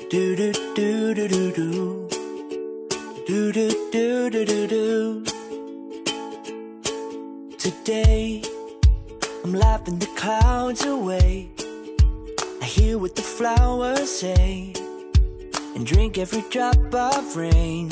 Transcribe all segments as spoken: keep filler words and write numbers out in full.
Do do do do do do. Do do do do do do. Today I'm laughing the clouds away. I hear what the flowers say and drink every drop of rain.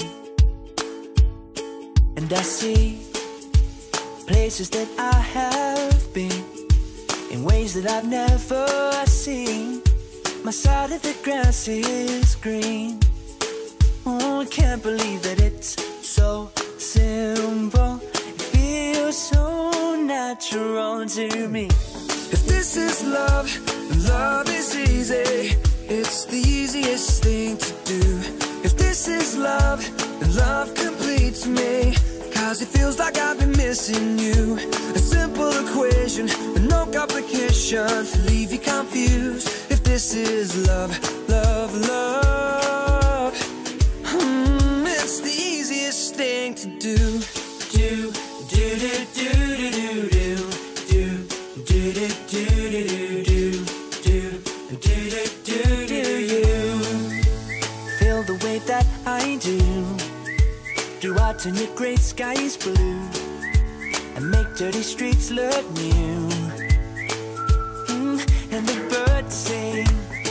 And I see places that I have been in ways that I've never seen. My side of the grass is green. Oh, I can't believe that it's so simple. It feels so natural to me. If this is love, then love is easy. It's the easiest thing to do. If this is love, then love completes me. Cause it feels like I've been missing you. A simple equation with no complications to leave you confused. If this is love, love, love, hmm, it's the easiest thing to do. Do, do, do, do, do, do, do, do, do, do, do, do, do, do, do, do, you feel the way that I do? Do I turn your gray skies blue and make dirty streets look new? Mm, and the birds sing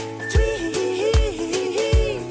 tweet,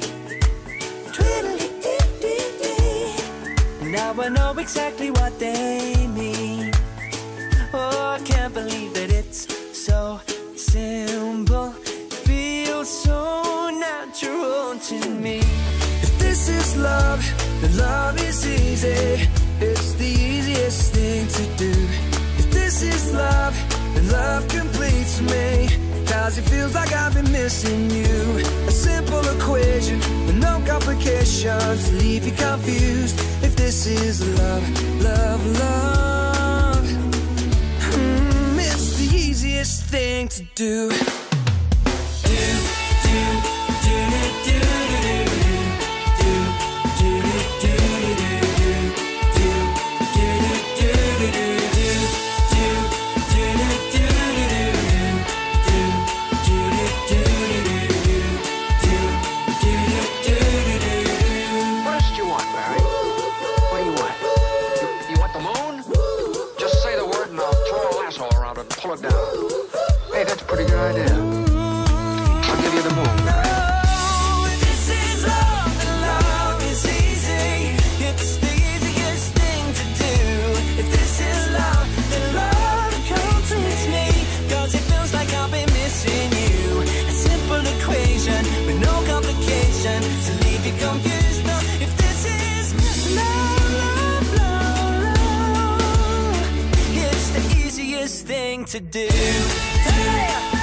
tweedly-dee-dee-dee. Now I know exactly what they mean. Oh, I can't believe that it's so simple. Feels so natural to me. If this is love, then love is easy. It's the easiest thing to do. If this is love, then love completes me. Cause it feels like I've been missing you. A simple equation with no complications to leave you confused. If this is love, love, love, mm, it's the easiest thing to do. Do, do, do, do, do, do, do. Pull it down. Hey, that's a pretty good idea. I'll give you the moon. Oh, if this is love, then love is easy. It's the easiest thing to do. If this is love, then love completes me. Cause it feels like I've been missing you. A simple equation with no complication to leave you confused. No, if this is love, love, love, love, it's the easiest thing to do. Hey!